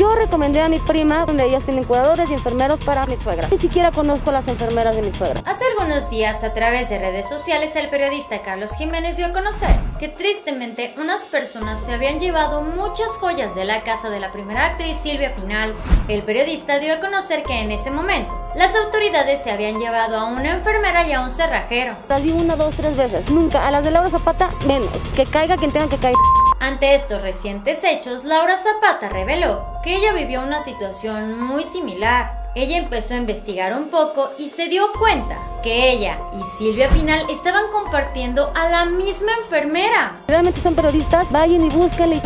Yo recomendé a mi prima, donde ellas tienen cuidadores y enfermeros para mi suegra. Ni siquiera conozco a las enfermeras de mi suegra. Hace algunos días, a través de redes sociales, el periodista Carlos Jiménez dio a conocer que tristemente unas personas se habían llevado muchas joyas de la casa de la primera actriz Silvia Pinal. El periodista dio a conocer que en ese momento las autoridades se habían llevado a una enfermera y a un cerrajero. Las vi 1, 2, 3 veces. Nunca. A las de Laura Zapata, menos. Que caiga quien tenga que caer. Ante estos recientes hechos, Laura Zapata reveló que ella vivió una situación muy similar. Ella empezó a investigar un poco y se dio cuenta que ella y Silvia Pinal estaban compartiendo a la misma enfermera. Realmente son periodistas, vayan y búsquenle,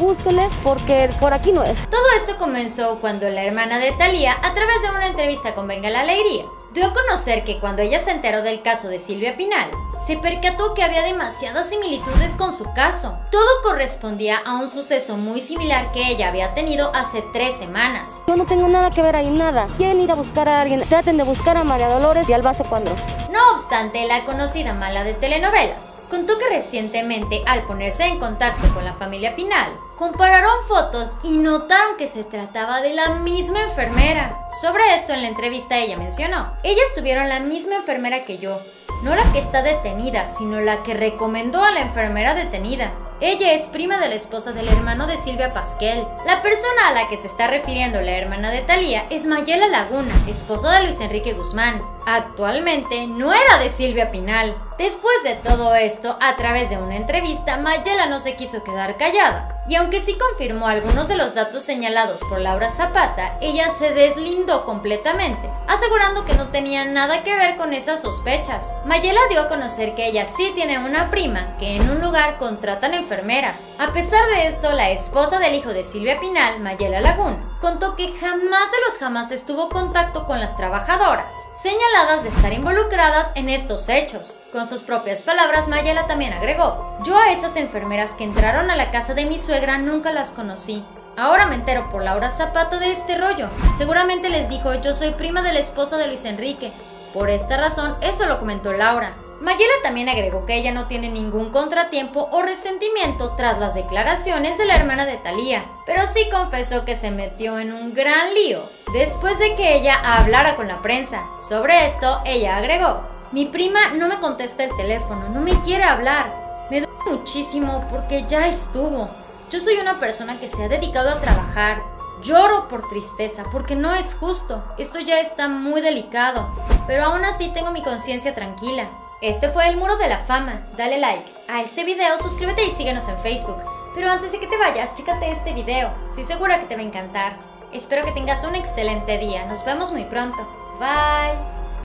porque por aquí no es. Todo esto comenzó cuando la hermana de Thalía, a través de una entrevista con Venga la Alegría, dio a conocer que cuando ella se enteró del caso de Silvia Pinal, se percató que había demasiadas similitudes con su caso. Todo correspondía a un suceso muy similar que ella había tenido hace 3 semanas. Yo no tengo nada que ver ahí, nada. Quieren ir a buscar a alguien, traten de buscar a María Dolores y al Base Cuandro. No obstante, la conocida mala de telenovelas contó que recientemente, al ponerse en contacto con la familia Pinal, compararon fotos y notaron que se trataba de la misma enfermera. Sobre esto, en la entrevista ella mencionó: ellas tuvieron la misma enfermera que yo, no la que está detenida, sino la que recomendó a la enfermera detenida. Ella es prima de la esposa del hermano de Silvia Pasquel. La persona a la que se está refiriendo la hermana de Thalía es Mayela Laguna, esposa de Luis Enrique Guzmán, actualmente nuera de Silvia Pinal. Después de todo esto, a través de una entrevista, Mayela no se quiso quedar callada, y aunque sí confirmó algunos de los datos señalados por Laura Zapata, ella se deslindó completamente, asegurando que no tenía nada que ver con esas sospechas. Mayela dio a conocer que ella sí tiene una prima que en un lugar contratan enfermeras. A pesar de esto, la esposa del hijo de Silvia Pinal, Mayela Laguna, contó que jamás de los jamás estuvo en contacto con las trabajadoras señaladas de estar involucradas en estos hechos. Con sus propias palabras, Mayela también agregó: yo a esas enfermeras que entraron a la casa de mi suegra nunca las conocí. Ahora me entero por Laura Zapata de este rollo. Seguramente les dijo: yo soy prima de la esposa de Luis Enrique. Por esta razón, eso lo comentó Laura. Mayela también agregó que ella no tiene ningún contratiempo o resentimiento tras las declaraciones de la hermana de Thalía, pero sí confesó que se metió en un gran lío después de que ella hablara con la prensa. Sobre esto, ella agregó: mi prima no me contesta el teléfono, no me quiere hablar. Me duele muchísimo porque ya estuvo. Yo soy una persona que se ha dedicado a trabajar. Lloro por tristeza porque no es justo. Esto ya está muy delicado, pero aún así tengo mi conciencia tranquila. Este fue el Muro de la Fama. Dale like a este video, suscríbete y síguenos en Facebook. Pero antes de que te vayas, chécate este video. Estoy segura que te va a encantar. Espero que tengas un excelente día. Nos vemos muy pronto. Bye.